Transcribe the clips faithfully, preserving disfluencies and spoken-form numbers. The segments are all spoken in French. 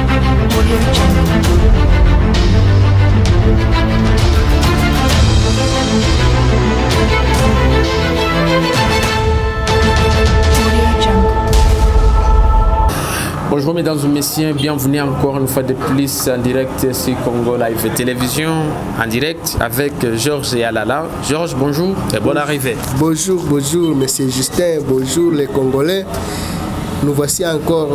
Bonjour mesdames et messieurs, bienvenue encore une fois de plus en direct sur Congo Live Télévision, en direct avec Georges et Alala. Georges, bonjour et bonne arrivée. Bonjour, bonjour monsieur Justin, bonjour les Congolais. Nous voici encore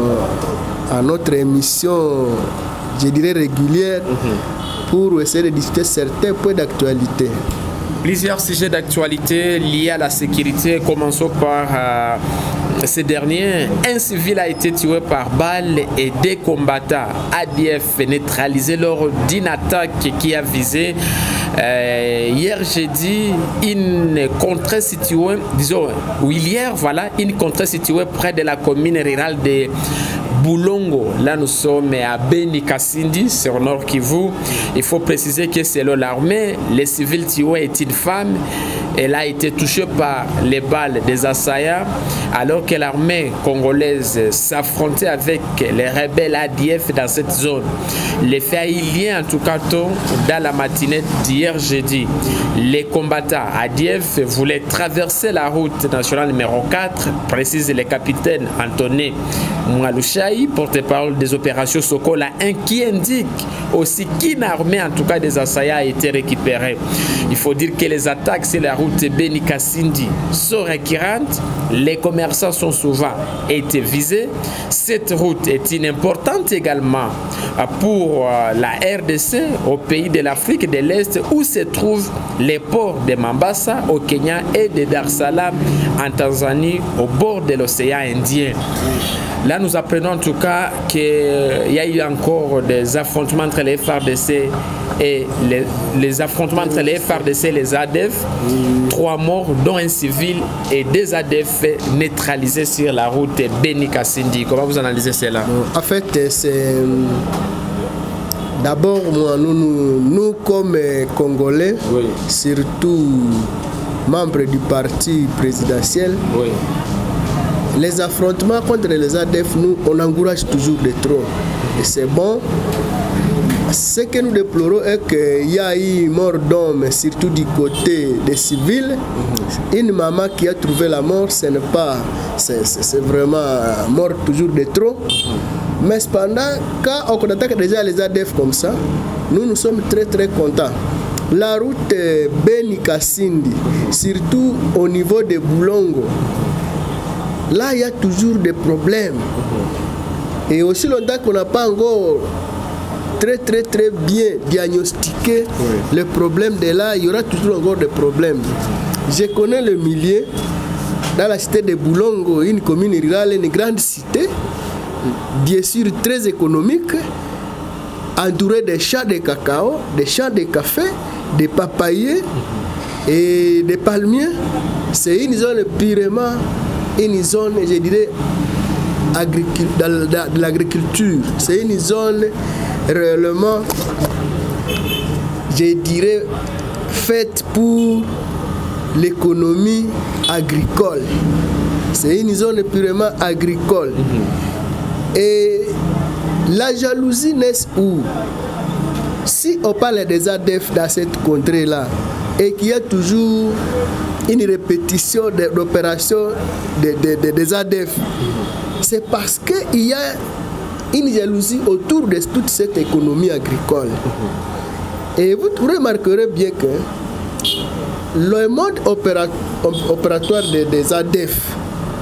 euh, à notre émission, je dirais régulière, mm-hmm. pour essayer de discuter certains points d'actualité. Plusieurs sujets d'actualité liés à la sécurité. Commençons par euh, ces derniers. Un civil a été tué par balle et des combattants A D F neutralisés lors d'une attaque qui a visé euh, hier jeudi une contrée située, disons, ou hier, voilà, une contrée située près de la commune rurale de Boulongo. Là, nous sommes à Beni Kasindi, sur Nord Kivu. Il faut préciser que selon l'armée, le civil tué est une femme. Elle a été touchée par les balles des assaillants alors que l'armée congolaise s'affrontait avec les rebelles A D F dans cette zone. Les faits a eu lieu en tout cas tôt dans la matinée d'hier jeudi. Les combattants A D F voulaient traverser la route nationale numéro quatre, précise le capitaine Anthony Mwalushaï, porte-parole des opérations Sokola, un qui indique aussi qu'une armée, en tout cas des assaillants, a été récupérée. Il faut dire que les attaques sur la route Beni Kasindi sont récurrentes. Les commerçants sont souvent été visés. Cette route est importante également pour la R D C, au pays de l'Afrique de l'Est, où se trouvent les ports de Mombasa au Kenya et de Dar es Salaam en Tanzanie, au bord de l'océan Indien. Là, nous apprenons en tout cas qu'il y a eu encore des affrontements entre les F A R D C et les, les affrontements entre les F A R D C et les A D F. Trois morts, dont un civil, et des A D F neutralisés sur la route Beni Kasindi. Comment vous analysez cela? En fait, c'est d'abord nous, nous, nous comme Congolais, oui. Surtout membres du parti présidentiel. Oui. Les affrontements contre les A D F, nous, on encourage toujours de trop. Et c'est bon. Ce que nous déplorons est qu'il y a eu mort d'hommes, surtout du côté des civils. Mm-hmm. Une maman qui a trouvé la mort, ce n'est pas... C'est vraiment mort toujours de trop. Mm-hmm. Mais cependant, quand on attaque déjà les A D F comme ça, nous, nous sommes très très contents. La route Beni Kasindi, surtout au niveau de Boulongo, là, il y a toujours des problèmes. Et aussi longtemps qu'on n'a pas encore très très très bien diagnostiqué oui. Le problème de là, il y aura toujours encore des problèmes. Je connais le milieu dans la cité de Boulongo, une commune rurale, une grande cité, bien sûr très économique, entourée de champs de cacao, des champs de café, des papayers et des palmiers. C'est une zone purement une zone, je dirais, de l'agriculture. C'est une zone réellement, je dirais, faite pour l'économie agricole. C'est une zone purement agricole. Mm-hmm. Et la jalousie naît où? Si on parle des A D F dans cette contrée-là, et qu'il y a toujours une répétition d'opérations de, de, de, des A D F, c'est parce qu'il y a une jalousie autour de toute cette économie agricole. Et vous remarquerez bien que le mode opéra, opératoire de, des A D F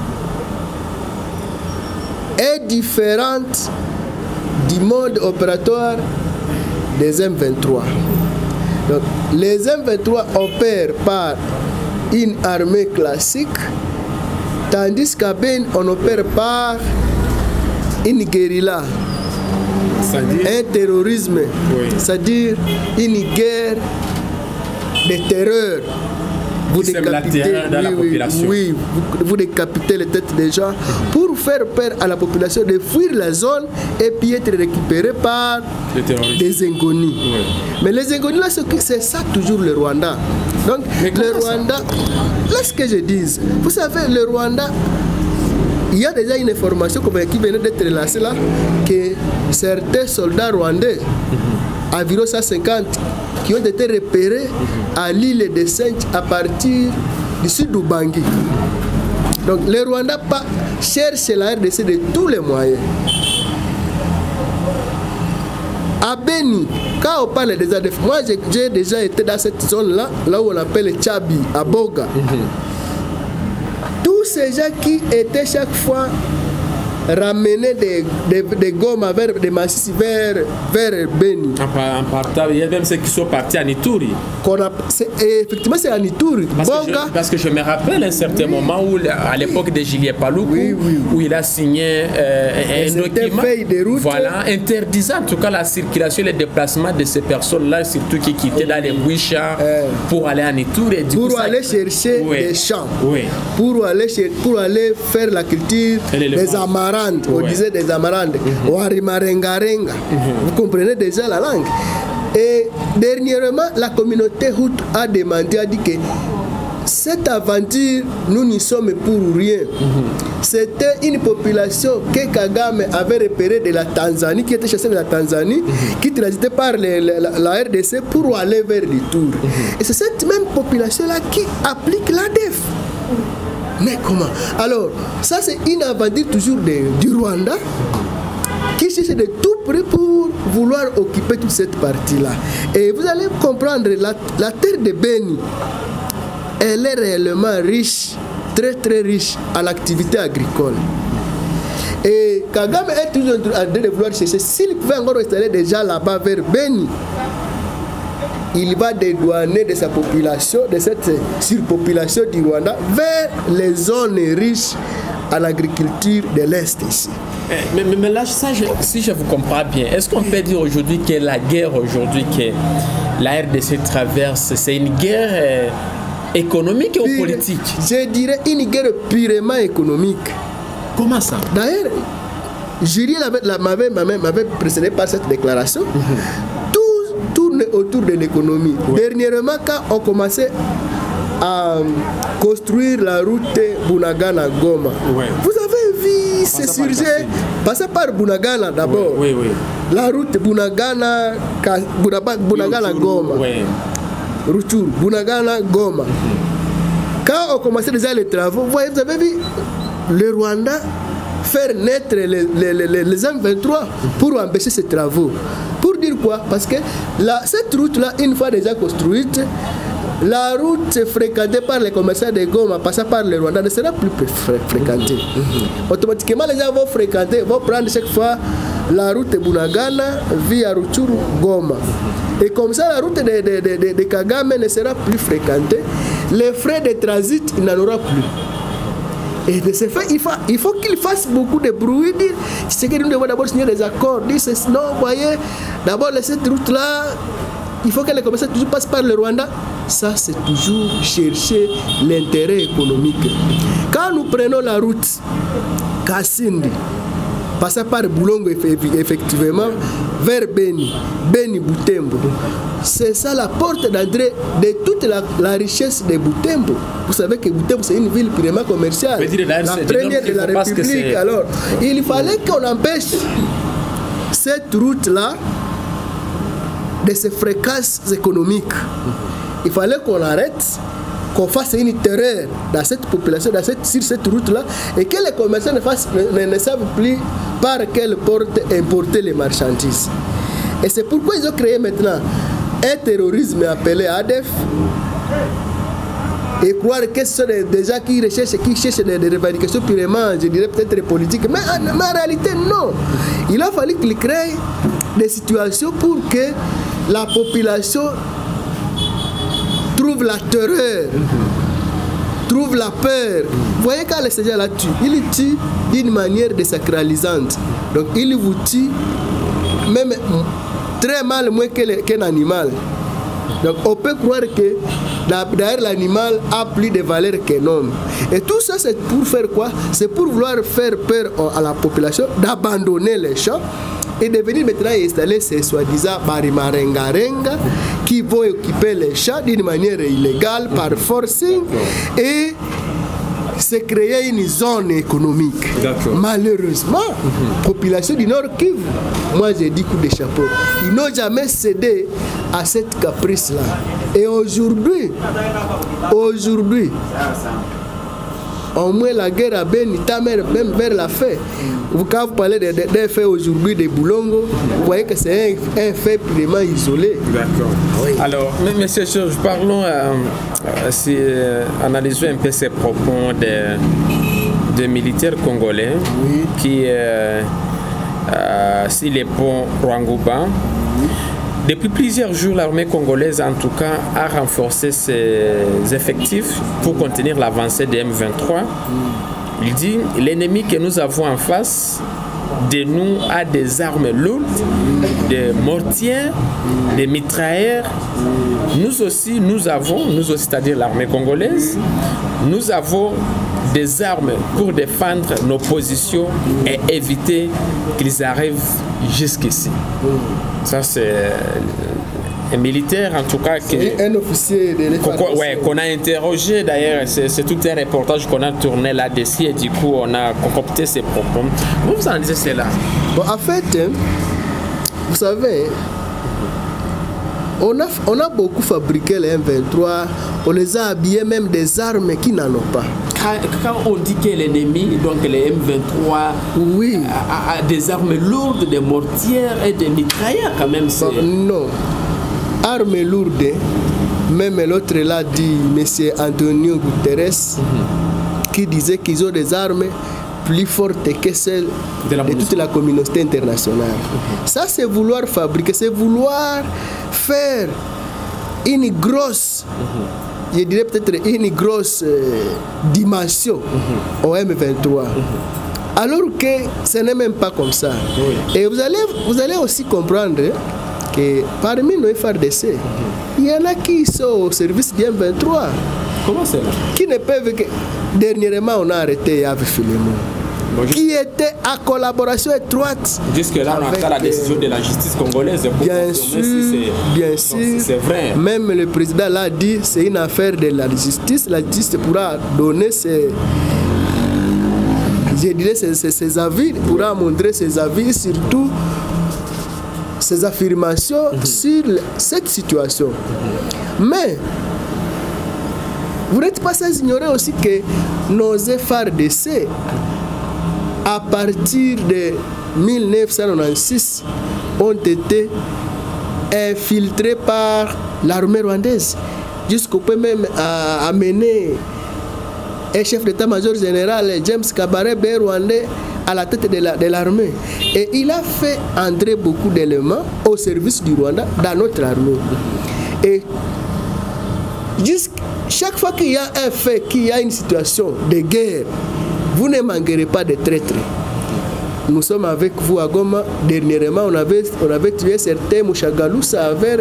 est différent du mode opératoire des M vingt-trois. Donc, les M vingt-trois opèrent par une armée classique, tandis qu'à Ben, on opère par une guérilla, un terrorisme, oui. C'est-à-dire une guerre de terreur. Vous décapitez, dans la oui, population. Oui, vous, vous décapitez les têtes des gens pour faire peur à la population de fuir la zone et puis être récupéré par des inconnus. Oui. Mais les inconnus, là, c'est ça toujours le Rwanda. Donc, le Rwanda, laisse que je dise, vous savez, le Rwanda il y a déjà une information qui venait d'être lancée là, que certains soldats rwandais, environ cent cinquante, qui ont été repérés à l'île de Sainte à partir du sud du Bangui. Donc les Rwandais cherchent la R D C de tous les moyens. À Beni, quand on parle des A D F, moi j'ai déjà été dans cette zone-là, là où on appelle Tchabi, à Boga. Mm-hmm. Tous ces gens qui étaient chaque fois ramenés des, des, des Goma vers des Massis vers, vers Beni. En partant, il y a même ceux qui sont partis à Ituri. Effectivement, c'est à Ituri. Parce, que je, parce que je me rappelle un certain oui. moment où, à l'époque de Julien Paloukou, oui, oui, oui. où il a signé euh, un document voilà, interdisant en tout cas la circulation et le déplacement de ces personnes-là, surtout qui quittaient dans les Wisha euh, pour aller à Ituri. Pour coup, aller ça... chercher oui. des champs, oui. pour, aller, pour aller faire la culture des amarants. On ouais. disait des amarandes, mm-hmm. Warimarengarenga. Mm-hmm. Vous comprenez déjà la langue. Et dernièrement, la communauté Hutu a demandé, a dit que cette aventure, nous n'y sommes pour rien. Mm-hmm. C'était une population que Kagame avait repérée de la Tanzanie, qui était chassée de la Tanzanie, mm-hmm. qui transitait par les, la, la R D C pour aller vers l'Ituri. Mm-hmm. Et c'est cette même population-là qui applique l'A D F. Mais comment? Alors, ça c'est une aventure toujours de, du Rwanda qui cherche de tout près pour vouloir occuper toute cette partie-là. Et vous allez comprendre, la, la terre de Beni, elle est réellement riche, très très riche à l'activité agricole. Et Kagame est toujours en train de vouloir chercher, s'il pouvait encore installer déjà là-bas vers Beni, il va dédouaner de sa population, de cette surpopulation du Rwanda, vers les zones riches à l'agriculture de l'Est ici. Mais, mais, mais là, ça, je, si je vous comprends bien, est-ce qu'on peut dire aujourd'hui que la guerre aujourd'hui que la R D C traverse, c'est une guerre euh, économique ou politique? Je dirais une guerre purement économique. Comment ça? D'ailleurs, Julien m'avait précédé par cette déclaration. Mm-hmm. Autour de l'économie. Oui. Dernièrement, quand on commençait à construire la route Bunagana-Goma, oui. vous avez vu ces sujets passer par Bunagana d'abord. Oui, oui, oui. La route Bunagana, Bunagana-Goma. Oui. Ruchuru, Bunagana-Goma. Mm-hmm. Quand on commençait déjà les travaux, vous, voyez, vous avez vu le Rwanda faire naître les, les, les, les M vingt-trois pour empêcher ces travaux. Pour dire quoi? Parce que la, cette route-là, une fois déjà construite, la route fréquentée par les commerçants de Goma, passant par le Rwanda, ne sera plus fré fréquentée. Mm-hmm. Automatiquement, les gens vont fréquenter, vont prendre chaque fois la route de Bunagana via Ruchuru Goma. Et comme ça, la route de, de, de, de, de Kagame ne sera plus fréquentée. Les frais de transit, il n'en aura plus. Et de ce fait, il faut, il faut qu'il fasse beaucoup de bruit. C'est que nous devons d'abord signer des accords. Dire, non, vous voyez, d'abord, cette route-là, il faut que les commerçants toujours passent par le Rwanda. Ça, c'est toujours chercher l'intérêt économique. Quand nous prenons la route Kassindi, passant par Boulongo, effectivement, vers Beni, Beni Butembo. C'est ça la porte d'entrée de toute la, la richesse de Butembo. Vous savez que Butembo, c'est une ville purement commerciale. Dire, la première de la République. Alors, il fallait qu'on empêche cette route-là de ses fréquences économiques. Il fallait qu'on arrête, qu'on fasse une terreur dans cette population, dans cette, sur cette route-là, et que les commerçants ne, fassent, ne, ne savent plus par quelle porte importer les marchandises. Et c'est pourquoi ils ont créé maintenant un terrorisme appelé A D F, et croire que ce sont des, des gens qui recherchent, qui cherchent des, des revendications purement, je dirais peut-être politiques, mais, mais en réalité non. Il a fallu qu'ils créent des situations pour que la population trouve la terreur, trouve la peur. Vous voyez quand les gens la tuent, ils tuent d'une manière désacralisante. Donc ils vous tuent même très mal moins qu'un animal. Donc on peut croire que d'ailleurs l'animal a plus de valeur qu'un homme. Et tout ça c'est pour faire quoi? C'est pour vouloir faire peur à la population d'abandonner les champs et de venir maintenant installer ces soi-disant barimarengarenga qui vont occuper les champs d'une manière illégale par forcing et c'est créer une zone économique. Malheureusement, mm-hmm. population du Nord Kivu, moi j'ai dit coup de chapeau. Ils n'ont jamais cédé à cette caprice-là. Et aujourd'hui, aujourd'hui, au moins la guerre à Beni, ta mère même vers la fait. Quand vous parlez des de, de faits aujourd'hui de Boulongo, vous voyez que c'est un, un fait vraiment isolé. D'accord. Oui. Alors, M. Georges, parlons, euh, si, euh, analysons un peu ces propos des, des militaires congolais oui. qui, euh, euh, si les ponts Rwangouba, oui. Depuis plusieurs jours, l'armée congolaise, en tout cas, a renforcé ses effectifs pour contenir l'avancée des M vingt-trois. Il dit « L'ennemi que nous avons en face de nous a des armes lourdes, des mortiers, des mitrailleurs. Nous aussi, nous avons, nous aussi, c'est-à-dire l'armée congolaise, nous avons des armes pour défendre nos positions et éviter qu'ils arrivent jusqu'ici. » Ça, c'est un militaire, en tout cas, qui, un officier de l'F A R D C. Ouais, qu'on a interrogé d'ailleurs. C'est tout un reportage qu'on a tourné là-dessus et du coup, on a concocté ces propos. Comment vous en disiez cela? Bon, en fait, vous savez, on a, on a beaucoup fabriqué les M vingt-trois, on les a habillés même des armes qui n'en ont pas. Quand on dit que l'ennemi, donc les M vingt-trois, oui. a, a des armes lourdes, des mortières et des mitrailleurs quand même. Bon, non, armes lourdes, même l'autre l'a dit, M. Antonio Guterres, mm-hmm. qui disait qu'ils ont des armes plus fortes que celles de, la de toute la communauté internationale. Mm-hmm. Ça, c'est vouloir fabriquer, c'est vouloir faire une grosse... Mm-hmm. je dirais peut-être une grosse euh, dimension mm-hmm. au M vingt-trois. Mm-hmm. Alors que ce n'est même pas comme ça. Oui. Et vous allez, vous allez aussi comprendre que parmi nos F A R D C, mm-hmm. il y en a qui sont au service du M vingt-trois. Comment c'est là? Qui ne peuvent que... Dernièrement, on a arrêté Yves Filemon. Bon, qui était en collaboration étroite. Jusque-là, on attend la décision de la justice congolaise. Pour bien sûr, si bien sûr. C'est vrai. Même le président l'a dit, c'est une affaire de la justice. La justice pourra donner ses, je dirais ses, ses, ses avis, pourra montrer ses avis, surtout ses affirmations mm-hmm. sur cette situation. Mm-hmm. Mais vous n'êtes pas sans ignorer aussi que nos F A R D C, à partir de mille neuf cent quatre-vingt-seize, ont été infiltrés par l'armée rwandaise, jusqu'au point même à amener un chef d'état-major général, James Kabarebe, rwandais, à la tête de l'armée. La, Et il a fait entrer beaucoup d'éléments au service du Rwanda dans notre armée. Et chaque fois qu'il y a un fait, qu'il y a une situation de guerre, vous ne manquerez pas de traîtres. Nous sommes avec vous à Goma. Dernièrement, on avait, on avait tué certains Mouchagaloussa vers,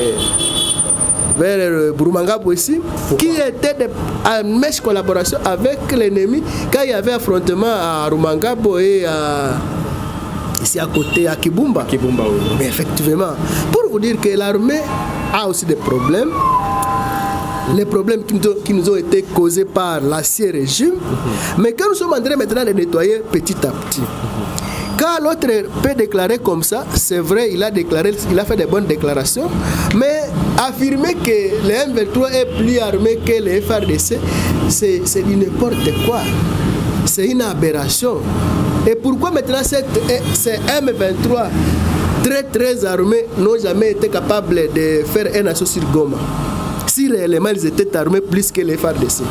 vers Burumangabo ici, qui étaient en mèche collaboration avec l'ennemi quand il y avait affrontement à Rumangabo et à, ici à côté, à Kibumba. Kibumba oui. Mais effectivement, pour vous dire que l'armée a aussi des problèmes. Les problèmes qui nous, ont, qui nous ont été causés par l'ancien régime, mm-hmm. mais que nous sommes en train maintenant de nettoyer petit à petit. Mm-hmm. Quand l'autre peut déclarer comme ça, c'est vrai, il a déclaré, il a fait des bonnes déclarations, mais affirmer que les M vingt-trois est plus armé que les F A R D C, c'est du n'importe quoi. C'est une aberration. Et pourquoi maintenant cette, ces M vingt-trois très très armés n'ont jamais été capables de faire un assaut sur Goma? Si réellement ils étaient armés plus que les F A R D C.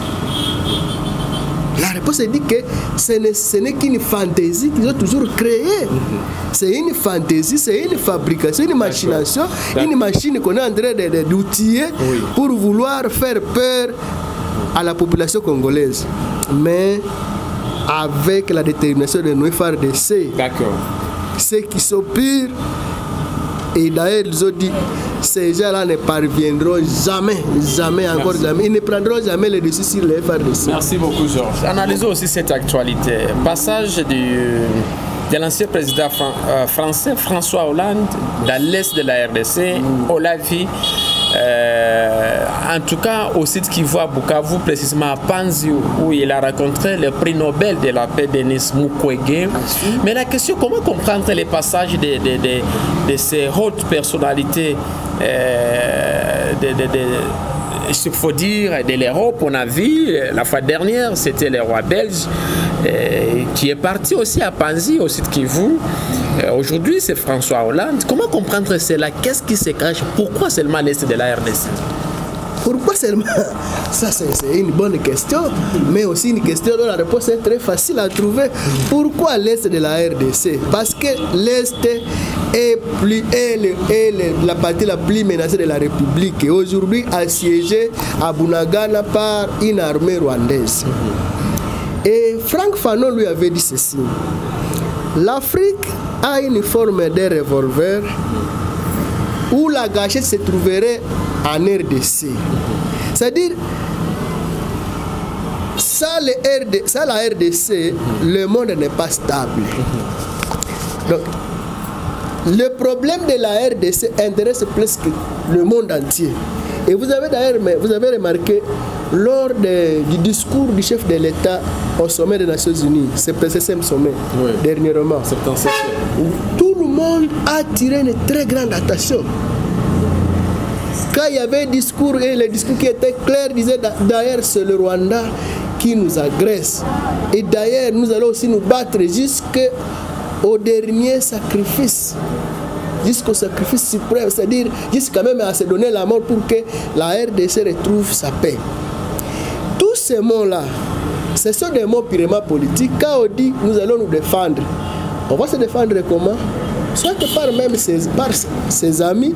La réponse est dit que ce n'est qu'une fantaisie qu'ils ont toujours créée. Mm-hmm. C'est une fantaisie, c'est une fabrication, une machination, une machine qu'on est en train d'outiller oui. pour vouloir faire peur à la population congolaise. Mais avec la détermination de nos F A R D C, ceux qui sont pires, et d'ailleurs ils ont dit, ces gens-là ne parviendront jamais, jamais, encore Merci. jamais. Ils ne prendront jamais le dessus sur les F A R D C. Merci beaucoup, Georges. Analysons aussi cette actualité. Passage du, de l'ancien président fran, euh, français François Hollande dans l'est de la R D C, mm. on l'a vu euh, en tout cas au site Kivu à Bukavu, précisément à Panzi, où il a rencontré le prix Nobel de la paix Denis Mukwege. Mais la question, comment comprendre les passages de, de, de, de ces hautes personnalités euh, de, de, de il faut dire, de l'Europe, on a vu, la fois dernière, c'était le roi belge euh, qui est parti aussi à Panzi, au site Kivu. Euh, Aujourd'hui, c'est François Hollande. Comment comprendre cela? Qu'est-ce qui se cache? Pourquoi seulement l'Est de la R D C? Pourquoi seulement? Ça, c'est une bonne question, mais aussi une question dont la réponse est très facile à trouver. Pourquoi l'Est de la R D C? Parce que l'Est est, plus, est, le, est le, la partie la plus menacée de la République et aujourd'hui assiégée à Bunagana par une armée rwandaise. Et Franck Fanon lui avait dit ceci: l'Afrique a une forme de revolver où la gâchette se trouverait en R D C. C'est-à-dire, sans, le R D, sans la R D C, le monde n'est pas stable. Donc, le problème de la R D C intéresse presque le monde entier. Et vous avez d'ailleurs, vous avez remarqué, lors de, du discours du chef de l'État au sommet des Nations Unies, c'est le septième sommet, oui, dernièrement, tout le monde a tiré une très grande attention. Quand il y avait un discours, et le discours qui était clair disait d'ailleurs c'est le Rwanda qui nous agresse. Et d'ailleurs nous allons aussi nous battre jusqu'au dernier sacrifice. Jusqu'au sacrifice suprême, c'est-à-dire jusqu'à même à se donner la mort pour que la R D C retrouve sa paix. Tous ces mots-là, ce sont des mots purement politiques. Quand on dit nous allons nous défendre, on va se défendre comment? Soit que par même ses, par ses amis,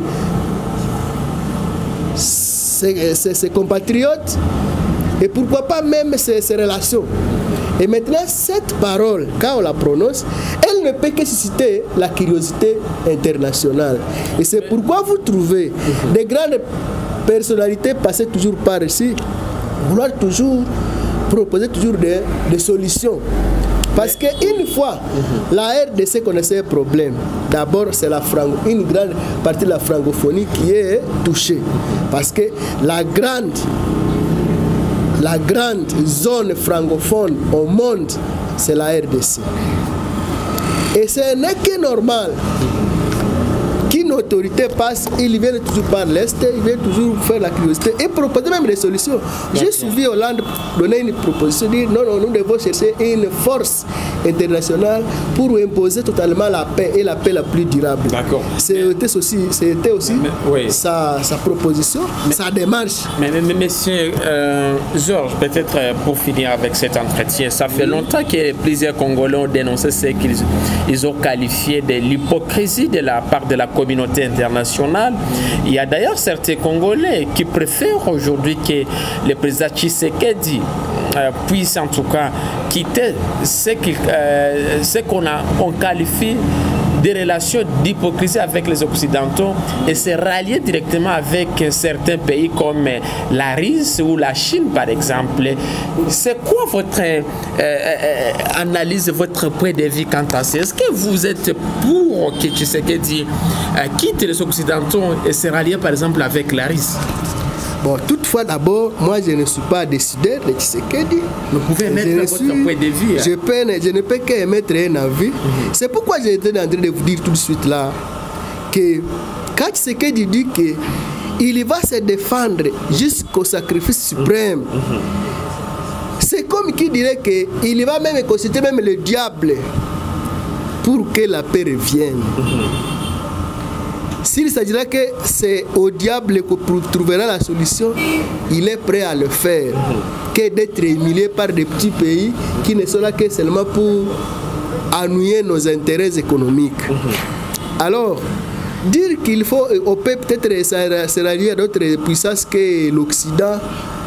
ses, ses, ses compatriotes, et pourquoi pas même ses, ses relations. Et maintenant, cette parole, quand on la prononce, elle ne peut que susciter la curiosité internationale. Et c'est pourquoi vous trouvez des grandes personnalités passer toujours par ici, vouloir toujours proposer toujours des, des solutions. Parce qu'une fois, la R D C connaissait un problème. D'abord, c'est la franco, une grande partie de la francophonie qui est touchée. Parce que la grande... La grande zone francophone au monde, c'est la R D C. Et ce n'est que normal qu'une autorité passe, il vient toujours par l'Est, il vient toujours faire la curiosité et proposer même des solutions. J'ai suivi Hollande donner une proposition, dire non, non, nous devons chercher une force internationale pour imposer totalement la paix et la paix la plus durable. C'était aussi, c'était aussi mais, oui. sa, sa proposition, mais, sa démarche. Mais, mais, mais monsieur euh, Georges, peut-être pour finir avec cet entretien, ça fait oui. longtemps que plusieurs Congolais ont dénoncé ce qu'ils ils ont qualifié de l'hypocrisie de la part de la communauté internationale. Il y a d'ailleurs certains Congolais qui préfèrent aujourd'hui que le président Tshisekedi euh, puisse en tout cas quitter ce qu'on euh, qu'on a on qualifie des relations d'hypocrisie avec les Occidentaux et se rallier directement avec certains pays comme la Russie ou la Chine par exemple. C'est quoi votre euh, euh, analyse, votre point de vue quant à ça? Est-ce que vous êtes pour que Tshisekedi euh, quitte les Occidentaux et se rallier par exemple avec la Russie? Bon, toutefois, d'abord, moi, je ne suis pas décideur de Tshisekedi. Vous pouvez mettre votre suis, point de vue. Hein? Je, peux, je ne peux qu'émettre un avis. Mm-hmm. C'est pourquoi j'étais en train de vous dire tout de suite là que quand Tshisekedi dit qu'il va se défendre jusqu'au sacrifice suprême, mm-hmm. c'est comme qui dirait qu'il va même consulter même le diable pour que la paix revienne. Mm-hmm. S'il s'agira que c'est au diable qu'on trouvera la solution, il est prêt à le faire. Mm-hmm. Que d'être humilié par des petits pays qui ne sont là que seulement pour ennuyer nos intérêts économiques. Mm-hmm. Alors, dire qu'il faut, on peut peut-être se rallier à d'autres puissances que l'Occident,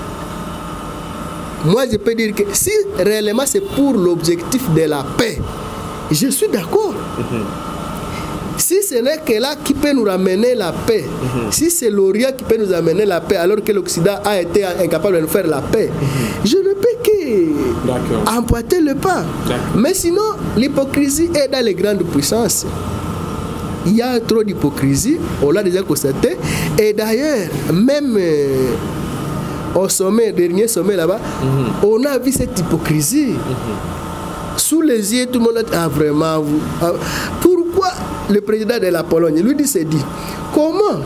moi je peux dire que si réellement c'est pour l'objectif de la paix, je suis d'accord. Mm-hmm. Si ce n'est que là qui peut nous ramener la paix, mm-hmm. si c'est l'Orient qui peut nous amener la paix, alors que l'Occident a été incapable de nous faire la paix, mm-hmm. je ne peux que emboîter le pas. Mais sinon, l'hypocrisie est dans les grandes puissances. Il y a trop d'hypocrisie, on l'a déjà constaté, Et d'ailleurs, même euh, au sommet, dernier sommet là-bas, mm-hmm. on a vu cette hypocrisie. Mm-hmm. Sous les yeux, tout le monde a dit, ah vraiment, vous, ah, pourquoi le président de la Pologne, lui dit, s'est dit, comment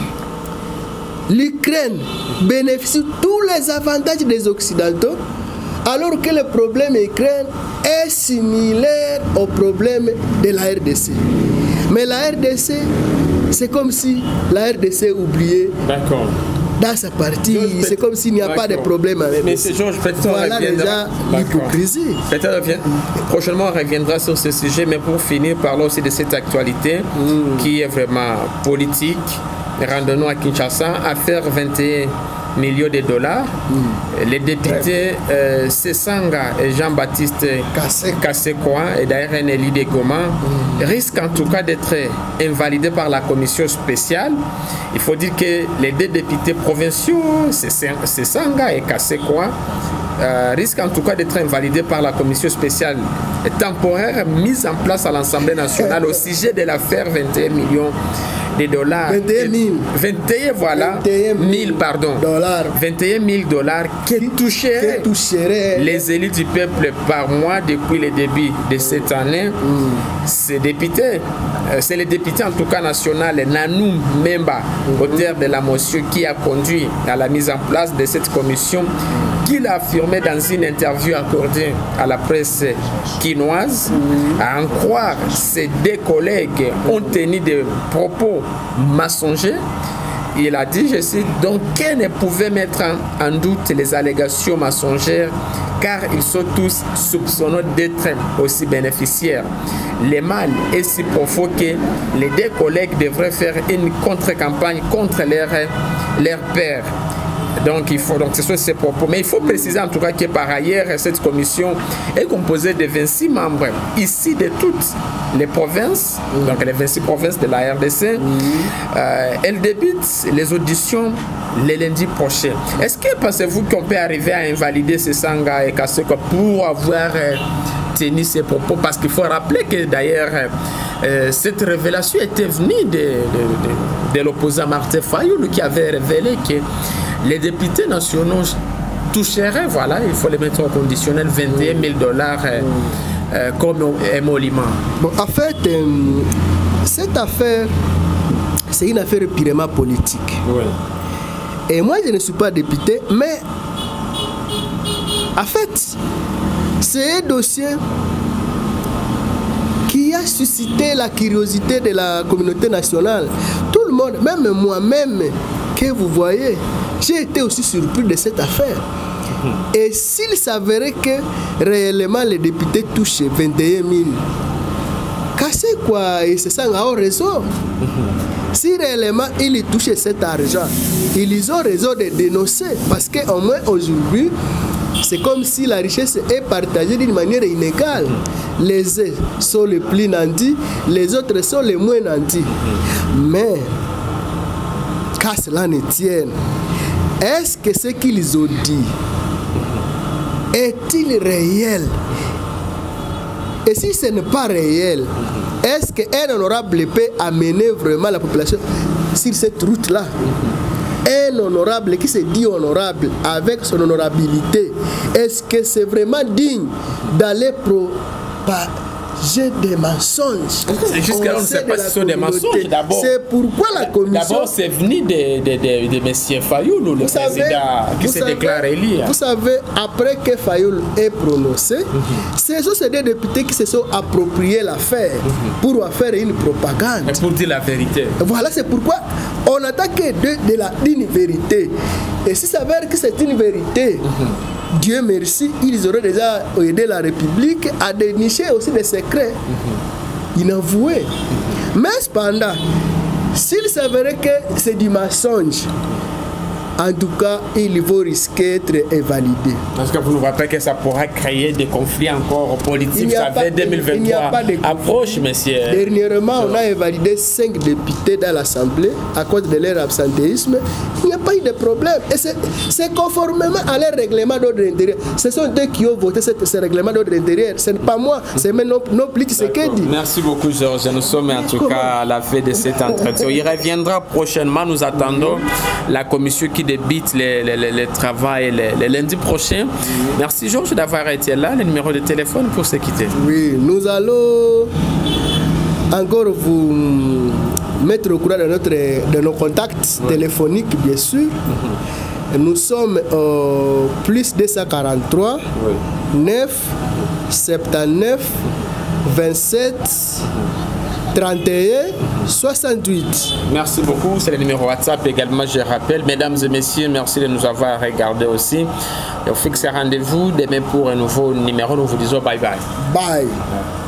l'Ukraine bénéficie de tous les avantages des Occidentaux, alors que le problème ukrainien est similaire au problème de la R D C. Mais la R D C, c'est comme si la R D C oubliait dans sa partie, c'est comme s'il n'y a pas de problème avec Mais c'est Georges, peut-être voilà déjà l'hypocrisie. Peut-être prochainement on reviendra sur ce sujet, mais pour finir, parlons aussi de cette actualité mm. qui est vraiment politique. Rendons-nous à Kinshasa, affaire vingt et un millions de dollars. Mm. Les députés euh, Sesanga et Jean-Baptiste Kassekwa et d'ailleurs un élu de Goma mm. risquent en tout cas d'être invalidés par la commission spéciale. Il faut dire que les deux députés provinciaux, Sesanga et Kassekwa, Euh, risque en tout cas d'être invalidé par la commission spéciale temporaire mise en place à l'Assemblée nationale au sujet de l'affaire vingt et un millions de dollars. vingt et un mille. vingt et un, voilà. vingt et un mille, pardon. Dollars. vingt et un mille dollars qui toucheraient toucherait les élus du peuple par mois depuis le début de cette année. Mm. Ces députés, euh, c'est le député en tout cas national, Nanou Memba, mm-hmm. auteur de la motion qui a conduit à la mise en place de cette commission, qu'il a affirmé dans une interview accordée à la presse quinoise. Mm. À en croire, ses deux collègues ont tenu des propos mensongers. Il a dit, je cite, donc qu'elle ne pouvait mettre en, en doute les allégations mensongères car ils sont tous soupçonnés d'être aussi bénéficiaires. Le mal est si profond que les deux collègues devraient faire une contre-campagne contre leur, leur père. Donc, il faut, donc, ce sont ses propos. Mais il faut préciser en tout cas que par ailleurs, cette commission est composée de vingt-six membres ici de toutes les provinces, mmh. donc les vingt-six provinces de la R D C. Mmh. Euh, elle débute les auditions le lundi prochain. Est-ce que pensez-vous qu'on peut arriver à invalider Sesanga et Kassekwa pour avoir euh, tenu ses propos? Parce qu'il faut rappeler que d'ailleurs, euh, cette révélation était venue de, de, de, de l'opposant Martin Fayoulou qui avait révélé que les députés nationaux toucheraient, voilà, il faut les mettre au conditionnel, vingt et un mille dollars euh, euh, comme émolument. Bon, en fait, euh, cette affaire, c'est une affaire purement politique. Oui. Et moi, je ne suis pas député, mais en fait, c'est un dossier qui a suscité la curiosité de la communauté nationale. Tout le monde, même moi-même, que vous voyez, j'ai été aussi surpris de cette affaire. Mmh. Et s'il s'avérait que réellement les députés touchent vingt et un mille, Kassekwa et Sesanga ont raison. Mmh. Si réellement ils touchent cet argent, ils ont raison de dénoncer. Parce qu'au moins aujourd'hui, c'est comme si la richesse est partagée d'une manière inégale. Les uns sont les plus nantis, les autres sont les moins nantis. Mais qu'à cela ne tienne, est-ce que ce qu'ils ont dit est-il réel? Et si ce n'est pas réel, est-ce qu'un honorable peut amener vraiment la population sur cette route-là? Un honorable qui se dit honorable avec son honorabilité, est-ce que c'est vraiment digne d'aller propager des mensonges? Jusqu'à là, on ne sait pas si ce sont des mensonges d'abord. C'est pourquoi la commission... D'abord, c'est venu de, de, de, de M. Fayoulou, le président qui s'est déclaré élu. Vous savez, après que Fayoulou ait prononcé, mm-hmm. ce sont ces deux députés qui se sont appropriés l'affaire mm-hmm. pour faire une propagande. Et pour dire la vérité. Voilà, c'est pourquoi on attaque de, de la d'une vérité. Et si ça s'avère que c'est une vérité, mm-hmm. Dieu merci, ils auraient déjà aidé la République à dénicher aussi des secrets mm-hmm. inavoués. Mm-hmm. Mais cependant, s'il s'avérait que c'est du mensonge, en tout cas, il faut risquer d'être invalidé. Est-ce que vous ne voyez pas que ça pourra créer des conflits encore politiques? Ça fait deux mille vingt-trois il n'y a pas de approche, monsieur. Dernièrement, on a invalidé cinq députés dans l'Assemblée à cause de leur absentéisme. Il n'y a pas eu de problème. Et c'est conformément à leur règlement d'ordre intérieur. Ce sont eux qui ont voté ce règlement d'ordre intérieur. Ce n'est pas moi, c'est même non plus ce qu'il dit. Merci beaucoup, Georges. Nous sommes en tout Comment? cas à la fin de cet entretien. Il reviendra prochainement. Nous attendons la commission qui débute le, le, le, le travail le, le lundi prochain. Merci, Georges, d'avoir été là. Le numéro de téléphone pour se quitter. Oui, nous allons encore vous mettre au courant de, notre, de nos contacts oui. téléphoniques, bien sûr. Mm-hmm. Nous sommes au plus deux cent quarante-trois, oui. neuf, soixante-dix-neuf, vingt-sept, trente et un, soixante-huit. Merci beaucoup. C'est le numéro WhatsApp également, je rappelle. Mesdames et messieurs, merci de nous avoir regardés aussi. Et on fixe rendez-vous demain pour un nouveau numéro. Nous vous disons bye bye. Bye.